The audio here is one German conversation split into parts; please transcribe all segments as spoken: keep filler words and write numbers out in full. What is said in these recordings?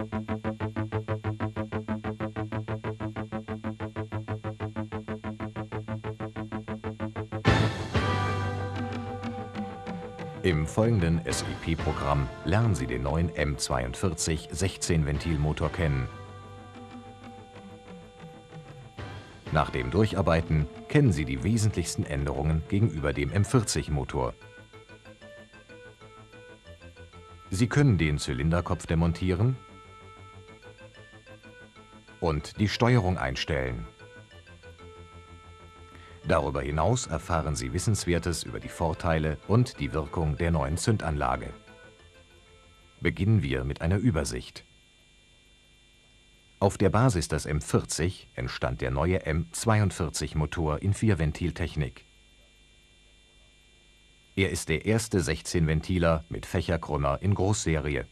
Im folgenden S I P-Programm lernen Sie den neuen M zweiundvierzig sechzehn-Ventil-Motor kennen. Nach dem Durcharbeiten kennen Sie die wesentlichsten Änderungen gegenüber dem M vierzig-Motor. Sie können den Zylinderkopf demontieren und die Steuerung einstellen. Darüber hinaus erfahren Sie Wissenswertes über die Vorteile und die Wirkung der neuen Zündanlage. Beginnen wir mit einer Übersicht. Auf der Basis des M vierzig entstand der neue M zweiundvierzig-Motor in Vierventiltechnik. Er ist der erste sechzehn-Ventiler mit Fächerkrümmer in Großserie.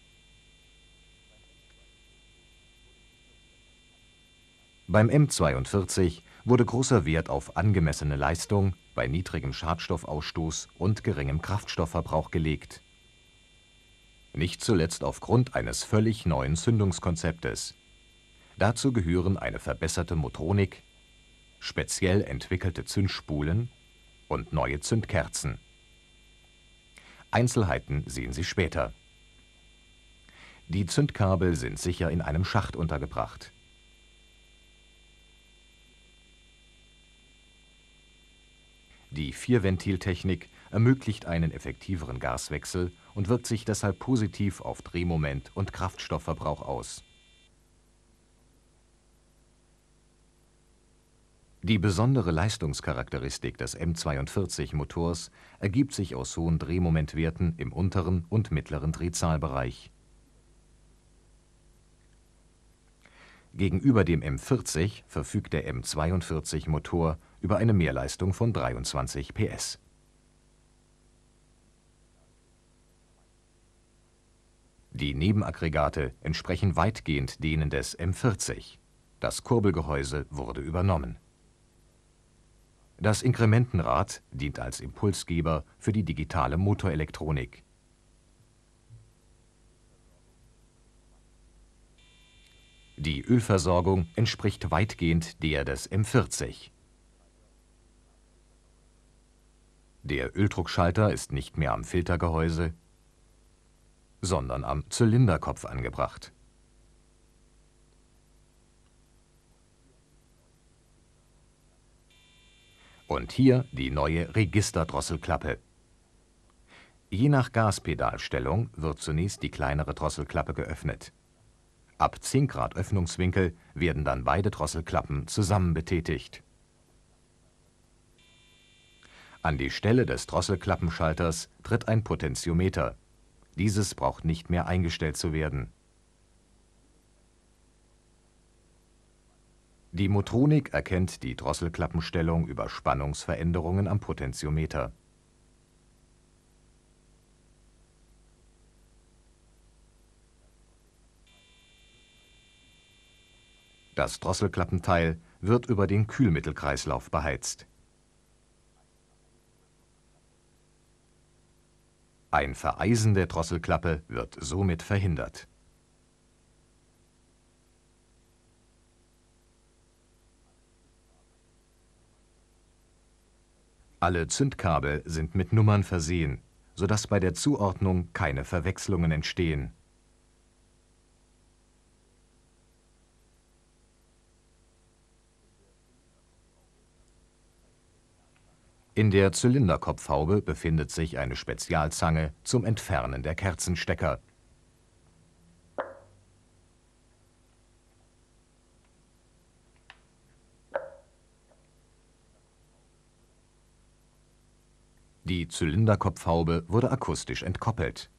Beim M zweiundvierzig wurde großer Wert auf angemessene Leistung bei niedrigem Schadstoffausstoß und geringem Kraftstoffverbrauch gelegt. Nicht zuletzt aufgrund eines völlig neuen Zündungskonzeptes. Dazu gehören eine verbesserte Motronik, speziell entwickelte Zündspulen und neue Zündkerzen. Einzelheiten sehen Sie später. Die Zündkabel sind sicher in einem Schacht untergebracht. Die Vierventiltechnik ermöglicht einen effektiveren Gaswechsel und wirkt sich deshalb positiv auf Drehmoment und Kraftstoffverbrauch aus. Die besondere Leistungscharakteristik des M zweiundvierzig-Motors ergibt sich aus hohen Drehmomentwerten im unteren und mittleren Drehzahlbereich. Gegenüber dem M vierzig verfügt der M zweiundvierzig-Motor über eine Mehrleistung von dreiundzwanzig P S. Die Nebenaggregate entsprechen weitgehend denen des M vierzig. Das Kurbelgehäuse wurde übernommen. Das Inkrementenrad dient als Impulsgeber für die digitale Motorelektronik. Die Ölversorgung entspricht weitgehend der des M vierzig. Der Öldruckschalter ist nicht mehr am Filtergehäuse, sondern am Zylinderkopf angebracht. Und hier die neue Registerdrosselklappe. Je nach Gaspedalstellung wird zunächst die kleinere Drosselklappe geöffnet. Ab zehn Grad Öffnungswinkel werden dann beide Drosselklappen zusammen betätigt. An die Stelle des Drosselklappenschalters tritt ein Potentiometer. Dieses braucht nicht mehr eingestellt zu werden. Die Motronik erkennt die Drosselklappenstellung über Spannungsveränderungen am Potentiometer. Das Drosselklappenteil wird über den Kühlmittelkreislauf beheizt. Ein Vereisen der Drosselklappe wird somit verhindert. Alle Zündkabel sind mit Nummern versehen, sodass bei der Zuordnung keine Verwechslungen entstehen. In der Zylinderkopfhaube befindet sich eine Spezialzange zum Entfernen der Kerzenstecker. Die Zylinderkopfhaube wurde akustisch entkoppelt.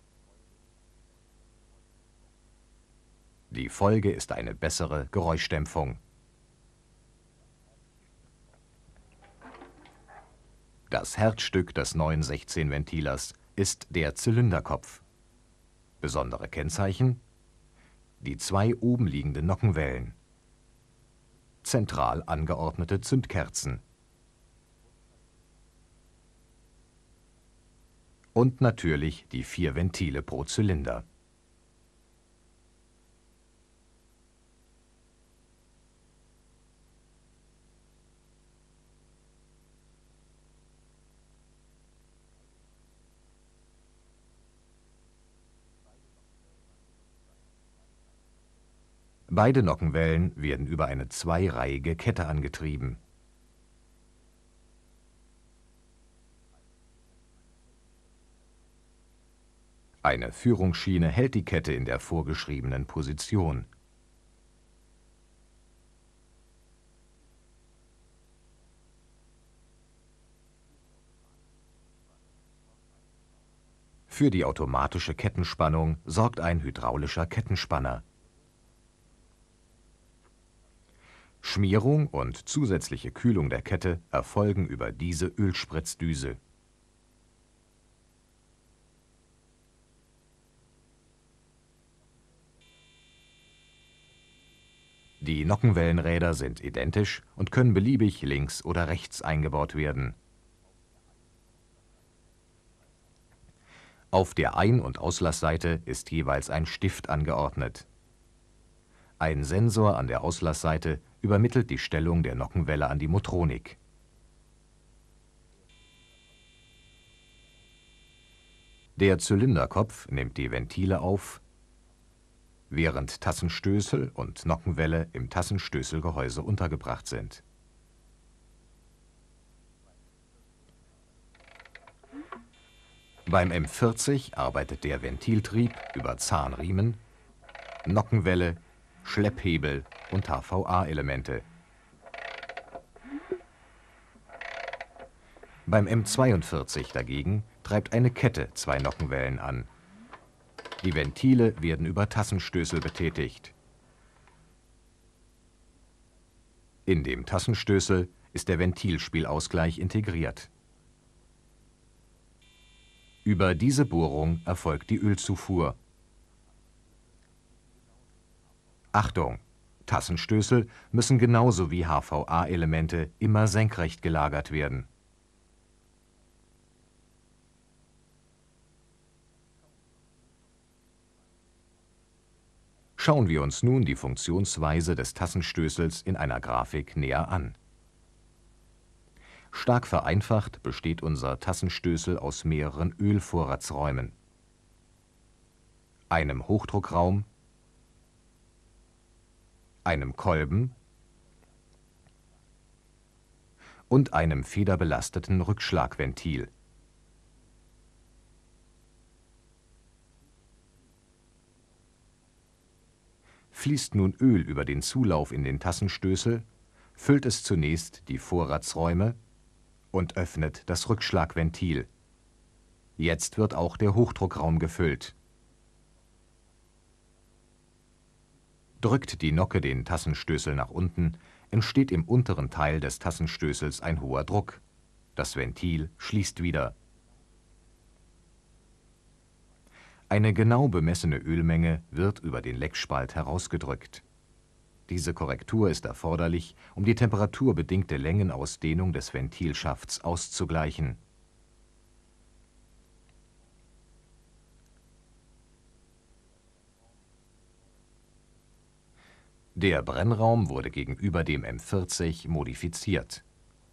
Die Folge ist eine bessere Geräuschdämpfung. Das Herzstück des neuen sechzehn-Ventilers ist der Zylinderkopf. Besondere Kennzeichen: die zwei oben liegenden Nockenwellen, zentral angeordnete Zündkerzen und natürlich die vier Ventile pro Zylinder. Beide Nockenwellen werden über eine zweireihige Kette angetrieben. Eine Führungsschiene hält die Kette in der vorgeschriebenen Position. Für die automatische Kettenspannung sorgt ein hydraulischer Kettenspanner. Schmierung und zusätzliche Kühlung der Kette erfolgen über diese Ölspritzdüse. Die Nockenwellenräder sind identisch und können beliebig links oder rechts eingebaut werden. Auf der Ein- und Auslassseite ist jeweils ein Stift angeordnet. Ein Sensor an der Auslassseite übermittelt die Stellung der Nockenwelle an die Motronik. Der Zylinderkopf nimmt die Ventile auf, während Tassenstößel und Nockenwelle im Tassenstößelgehäuse untergebracht sind. Beim M vierzig arbeitet der Ventiltrieb über Zahnriemen, Nockenwelle, Schlepphebel und H V A-Elemente. Beim M zweiundvierzig dagegen treibt eine Kette zwei Nockenwellen an. Die Ventile werden über Tassenstößel betätigt. In dem Tassenstößel ist der Ventilspielausgleich integriert. Über diese Bohrung erfolgt die Ölzufuhr. Achtung! Tassenstößel müssen genauso wie H V A-Elemente immer senkrecht gelagert werden. Schauen wir uns nun die Funktionsweise des Tassenstößels in einer Grafik näher an. Stark vereinfacht besteht unser Tassenstößel aus mehreren Ölvorratsräumen, einem Hochdruckraum, einem Kolben und einem federbelasteten Rückschlagventil. Fließt nun Öl über den Zulauf in den Tassenstößel, füllt es zunächst die Vorratsräume und öffnet das Rückschlagventil. Jetzt wird auch der Hochdruckraum gefüllt. Drückt die Nocke den Tassenstößel nach unten, entsteht im unteren Teil des Tassenstößels ein hoher Druck. Das Ventil schließt wieder. Eine genau bemessene Ölmenge wird über den Leckspalt herausgedrückt. Diese Korrektur ist erforderlich, um die temperaturbedingte Längenausdehnung des Ventilschafts auszugleichen. Der Brennraum wurde gegenüber dem M vierzig modifiziert.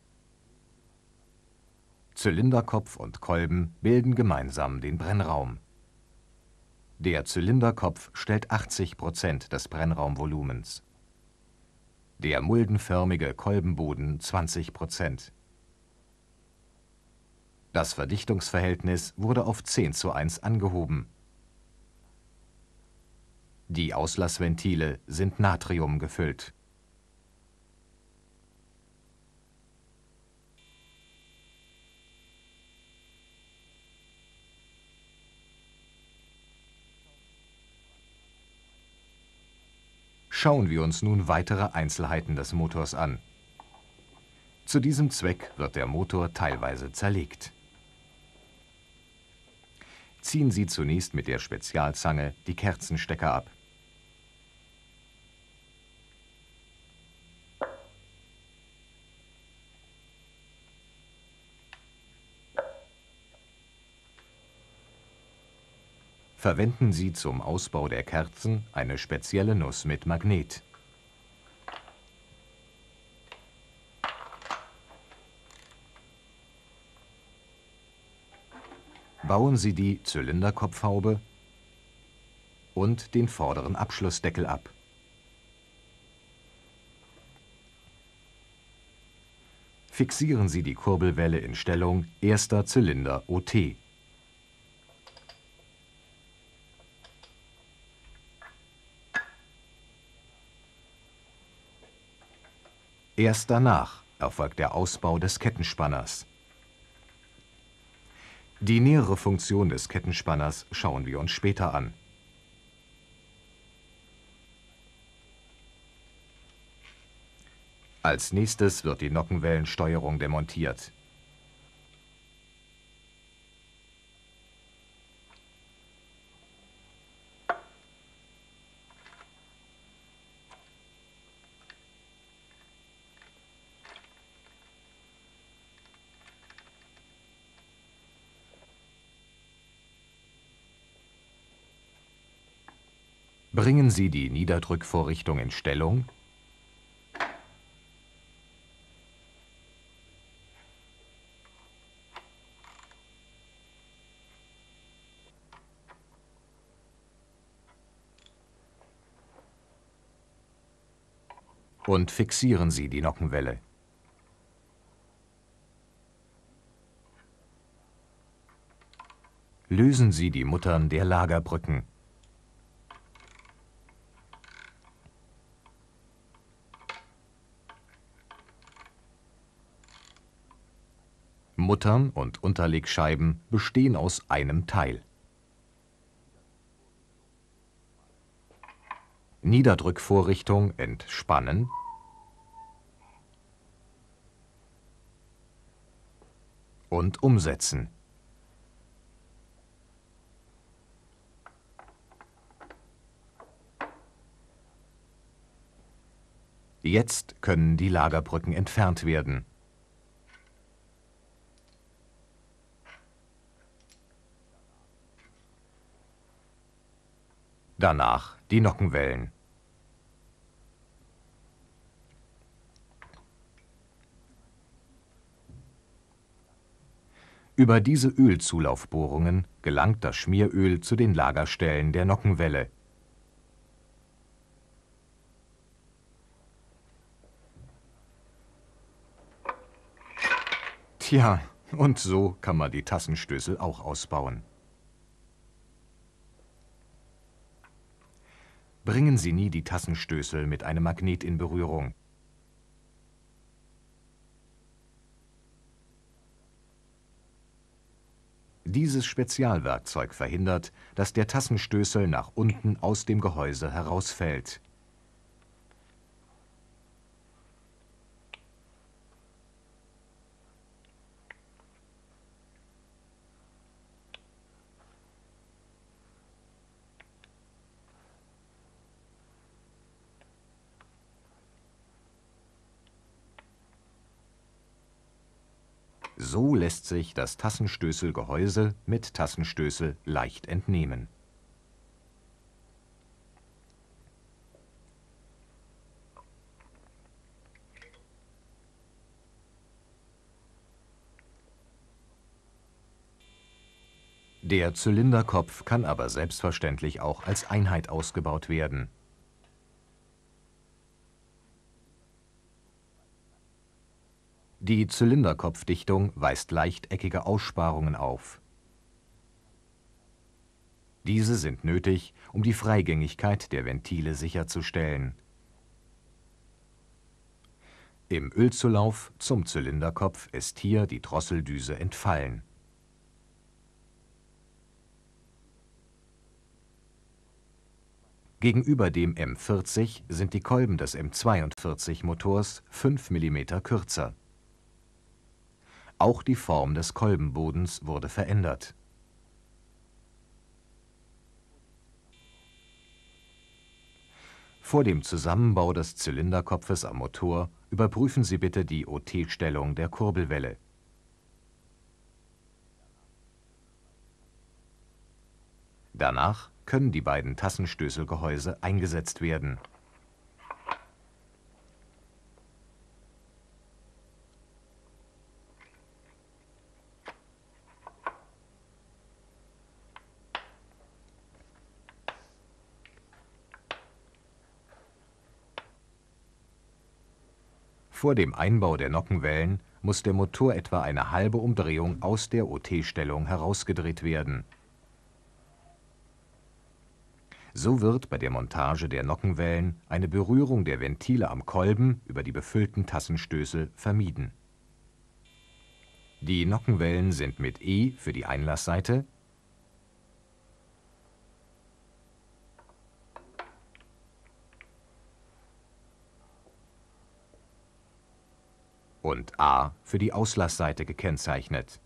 Zylinderkopf und Kolben bilden gemeinsam den Brennraum. Der Zylinderkopf stellt achtzig Prozent des Brennraumvolumens. Der muldenförmige Kolbenboden zwanzig Prozent. Das Verdichtungsverhältnis wurde auf zehn zu eins angehoben. Die Auslassventile sind Natrium gefüllt. Schauen wir uns nun weitere Einzelheiten des Motors an. Zu diesem Zweck wird der Motor teilweise zerlegt. Ziehen Sie zunächst mit der Spezialzange die Kerzenstecker ab. Verwenden Sie zum Ausbau der Kerzen eine spezielle Nuss mit Magnet. Bauen Sie die Zylinderkopfhaube und den vorderen Abschlussdeckel ab. Fixieren Sie die Kurbelwelle in Stellung erster Zylinder O T. Erst danach erfolgt der Ausbau des Kettenspanners. Die nähere Funktion des Kettenspanners schauen wir uns später an. Als nächstes wird die Nockenwellensteuerung demontiert. Bringen Sie die Niederdrückvorrichtung in Stellung. Und fixieren Sie die Nockenwelle. Lösen Sie die Muttern der Lagerbrücken. Muttern und Unterlegscheiben bestehen aus einem Teil. Niederdrückvorrichtung entspannen. Und umsetzen. Jetzt können die Lagerbrücken entfernt werden. Danach die Nockenwellen. Über diese Ölzulaufbohrungen gelangt das Schmieröl zu den Lagerstellen der Nockenwelle. Tja, und so kann man die Tassenstößel auch ausbauen. Bringen Sie nie die Tassenstößel mit einem Magnet in Berührung. Dieses Spezialwerkzeug verhindert, dass der Tassenstößel nach unten aus dem Gehäuse herausfällt. So lässt sich das Tassenstößelgehäuse mit Tassenstößel leicht entnehmen. Der Zylinderkopf kann aber selbstverständlich auch als Einheit ausgebaut werden. Die Zylinderkopfdichtung weist lechteckige Aussparungen auf. Diese sind nötig, um die Freigängigkeit der Ventile sicherzustellen. Im Ölzulauf zum Zylinderkopf ist hier die Drosseldüse entfallen. Gegenüber dem M vierzig sind die Kolben des M zweiundvierzig Motors fünf Millimeter kürzer. Auch die Form des Kolbenbodens wurde verändert. Vor dem Zusammenbau des Zylinderkopfes am Motor überprüfen Sie bitte die O T-Stellung der Kurbelwelle. Danach können die beiden Tassenstößelgehäuse eingesetzt werden. Vor dem Einbau der Nockenwellen muss der Motor etwa eine halbe Umdrehung aus der O T-Stellung herausgedreht werden. So wird bei der Montage der Nockenwellen eine Berührung der Ventile am Kolben über die befüllten Tassenstößel vermieden. Die Nockenwellen sind mit E für die Einlassseite und A für die Auslassseite gekennzeichnet.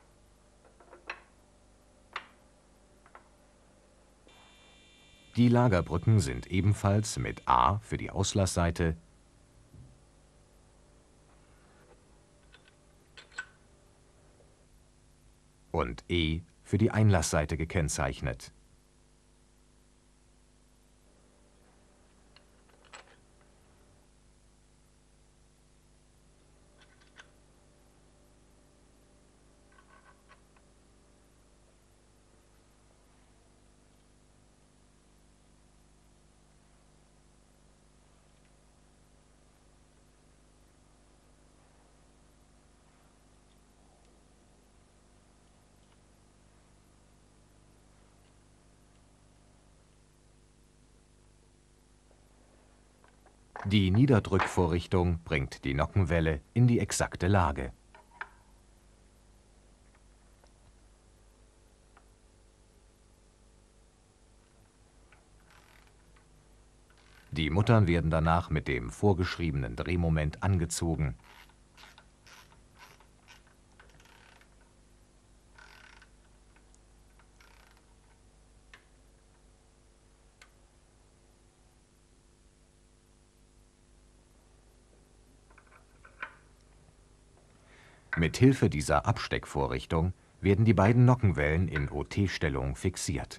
Die Lagerbrücken sind ebenfalls mit A für die Auslassseite und E für die Einlassseite gekennzeichnet. Die Niederdrückvorrichtung bringt die Nockenwelle in die exakte Lage. Die Muttern werden danach mit dem vorgeschriebenen Drehmoment angezogen. Mit Hilfe dieser Absteckvorrichtung werden die beiden Nockenwellen in O T-Stellung fixiert.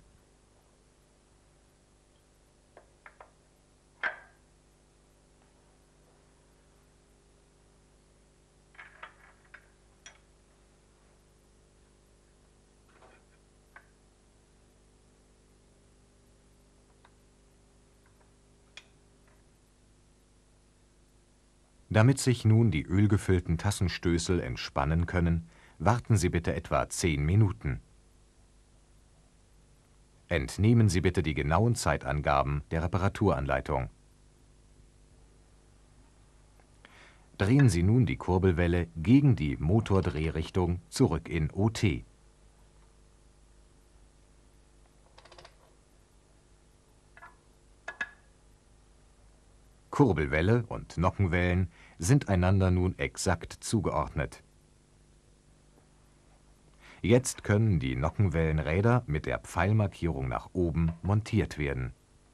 Damit sich nun die ölgefüllten Tassenstößel entspannen können, warten Sie bitte etwa zehn Minuten. Entnehmen Sie bitte die genauen Zeitangaben der Reparaturanleitung. Drehen Sie nun die Kurbelwelle gegen die Motordrehrichtung zurück in O T. Kurbelwelle und Nockenwellen sind einander nun exakt zugeordnet. Jetzt können die Nockenwellenräder mit der Pfeilmarkierung nach oben montiert werden.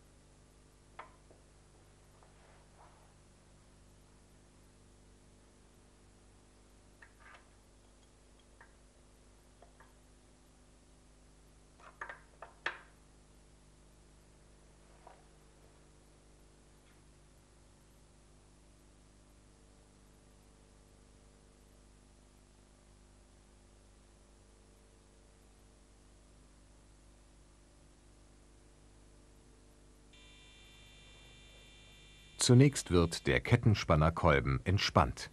Zunächst wird der Kettenspannerkolben entspannt.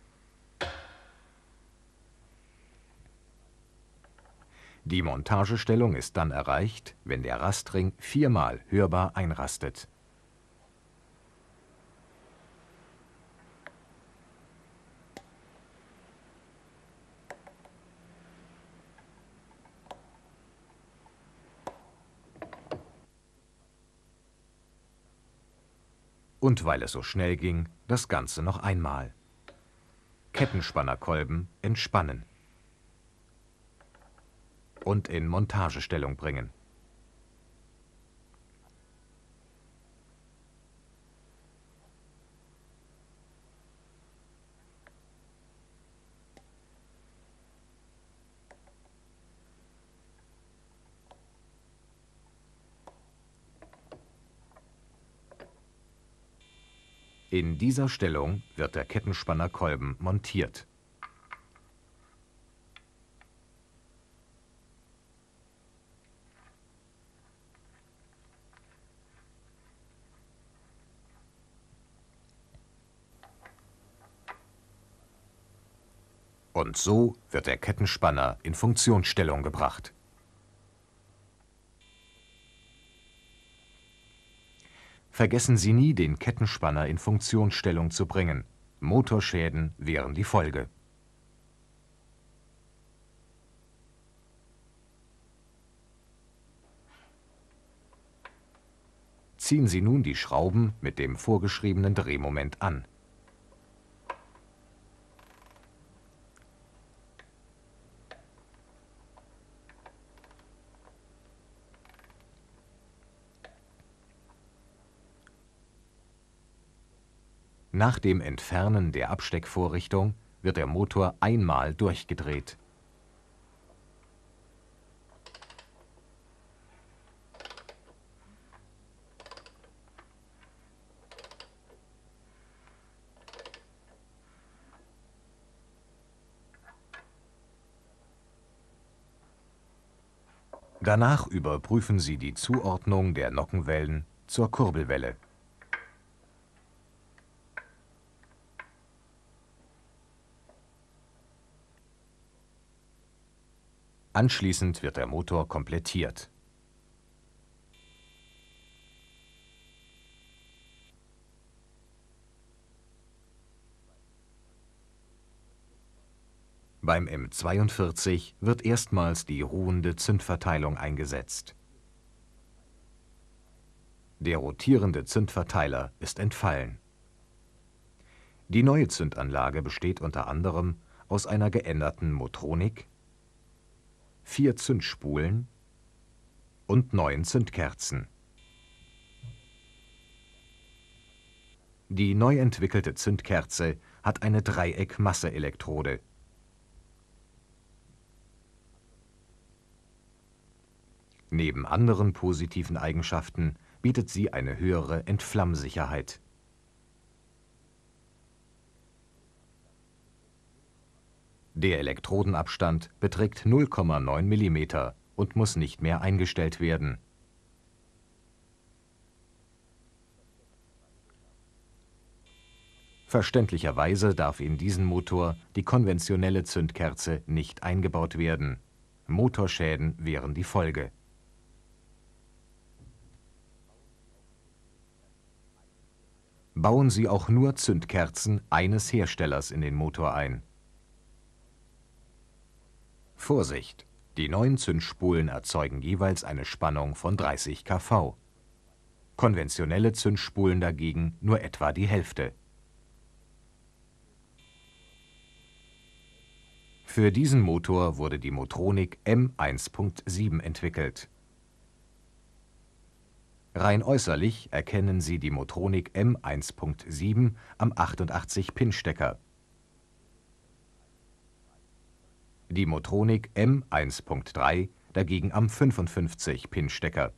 Die Montagestellung ist dann erreicht, wenn der Rastring viermal hörbar einrastet. Und weil es so schnell ging, das Ganze noch einmal. Kettenspannerkolben entspannen und in Montagestellung bringen. In dieser Stellung wird der Kettenspannerkolben montiert. Und so wird der Kettenspanner in Funktionsstellung gebracht. Vergessen Sie nie, den Kettenspanner in Funktionsstellung zu bringen. Motorschäden wären die Folge. Ziehen Sie nun die Schrauben mit dem vorgeschriebenen Drehmoment an. Nach dem Entfernen der Absteckvorrichtung wird der Motor einmal durchgedreht. Danach überprüfen Sie die Zuordnung der Nockenwellen zur Kurbelwelle. Anschließend wird der Motor komplettiert. Beim M zweiundvierzig wird erstmals die ruhende Zündverteilung eingesetzt. Der rotierende Zündverteiler ist entfallen. Die neue Zündanlage besteht unter anderem aus einer geänderten Motronik, vier Zündspulen und neun Zündkerzen. Die neu entwickelte Zündkerze hat eine Dreieck-Masse-Elektrode. Neben anderen positiven Eigenschaften bietet sie eine höhere Entflammsicherheit. Der Elektrodenabstand beträgt null Komma neun Millimeter und muss nicht mehr eingestellt werden. Verständlicherweise darf in diesen Motor die konventionelle Zündkerze nicht eingebaut werden. Motorschäden wären die Folge. Bauen Sie auch nur Zündkerzen eines Herstellers in den Motor ein. Vorsicht! Die neuen Zündspulen erzeugen jeweils eine Spannung von dreißig Kilovolt. Konventionelle Zündspulen dagegen nur etwa die Hälfte. Für diesen Motor wurde die Motronik M eins Punkt sieben entwickelt. Rein äußerlich erkennen Sie die Motronik M eins Punkt sieben am achtundachtzig Pin Stecker. Die Motronik M eins Punkt drei dagegen am fünfundfünfzig Pin Stecker.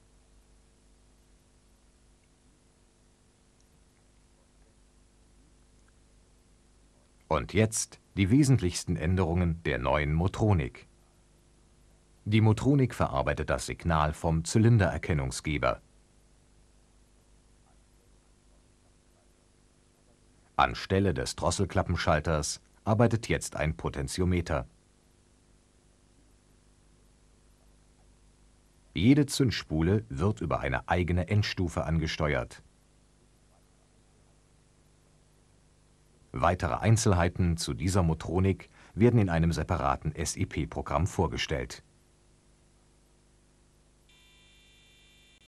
Und jetzt die wesentlichsten Änderungen der neuen Motronik. Die Motronik verarbeitet das Signal vom Zylindererkennungsgeber. Anstelle des Drosselklappenschalters arbeitet jetzt ein Potentiometer. Jede Zündspule wird über eine eigene Endstufe angesteuert. Weitere Einzelheiten zu dieser Motronik werden in einem separaten S I P-Programm vorgestellt.